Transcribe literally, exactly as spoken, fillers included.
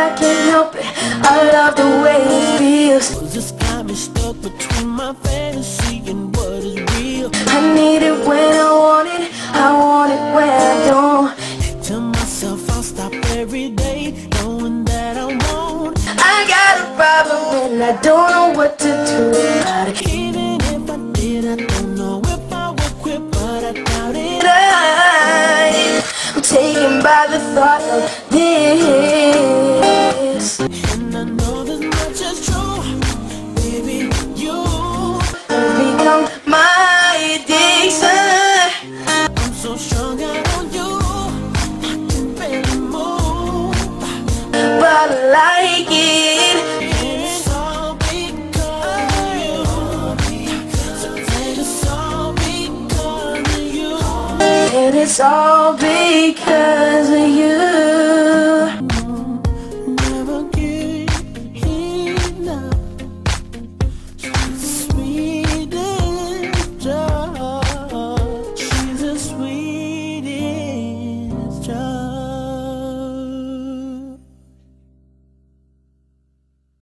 I can't help it. I love the way it feels. This got me stuck between my fantasy and what is real. I need it when I want it, I want it when I don't. Tell myself I'll stop every day, knowing that I won't. I got a problem and I don't know what to do about it. Even if I did, I don't know if I would quit, but I doubt it. I'm taken by the thought of this, And I know this much is true, baby, you become my addiction. I'm so strung out on you, I can barely move, But I like it. and it's all because of you. So it's all because of you. And it's all because of you.